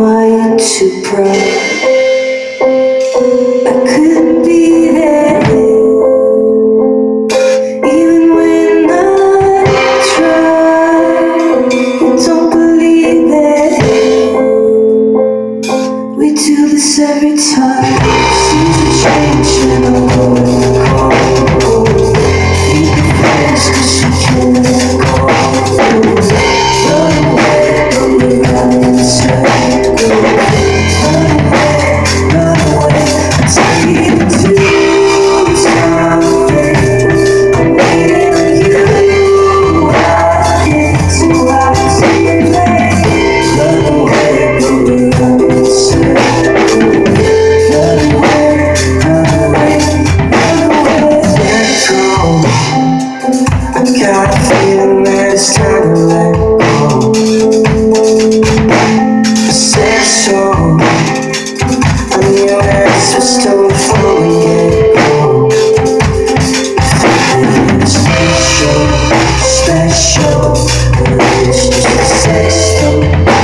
Why you too proud? I couldn't be there, even when I try. You don't believe it. We do this every time. Seasons change and I'm going cold. Keep your friends 'cause you can't let go. Run away, but we're running in circles. Run away, I tell you to do something. I'm waiting on you. I get too out too late. Run away, but we're running in circles. Run away, let go. I got a feeling that it's time to let go. I said so. I knew that this was still before we get go. Feeling special, special, but it's just a sex though,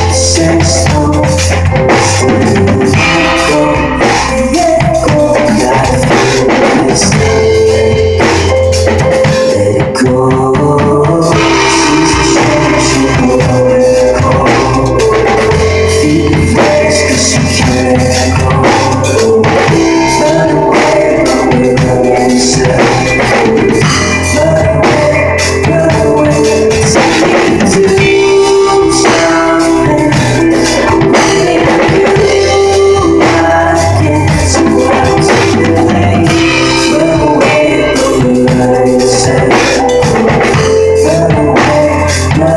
I'm still let go, let go. Got a feeling that it's time to let it go. Seasons change and we're going cold. Feed the flames 'cause you can't let go. Run away, but we're running in circles. Run away, take me to something. I'm waiting on you. I get too out too late. Run away, but we're running in circles. Run away,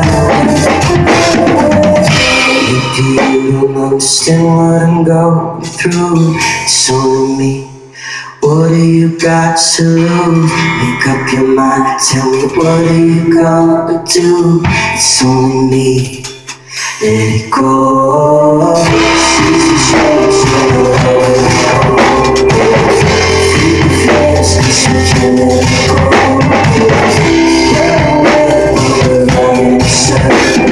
maybe you don't understand what I'm going through. It's only me. What do you got to lose? Make up your mind, tell me what are you gonna do? It's only me, let it go. Seasons change and we're going cold. Keep your fears 'cause you can't let go. Run away, but we're running in circles.